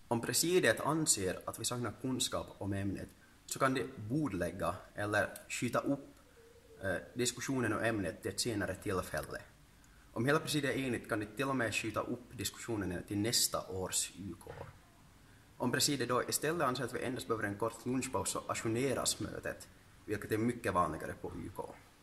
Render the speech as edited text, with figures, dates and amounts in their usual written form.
Om presidiet anser att vi saknar kunskap om ämnet så kan de bordlägga eller skjuta upp diskussionen om ämnet till ett senare tillfälle. Om hela presidiet är enigt kan de till och med skjuta upp diskussionen till nästa års UK. Om presidiet då istället anser att vi endast behöver en kort lunchpaus så ajourneras mötet, vilket är mycket vanligare på UK.